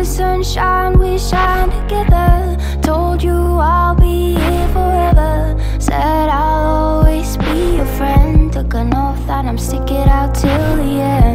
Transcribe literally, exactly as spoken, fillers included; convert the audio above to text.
sunshine, we shine together. Told you I'll be here forever. Said I'll always be your friend. Took an oath that I'm stick it out till the end.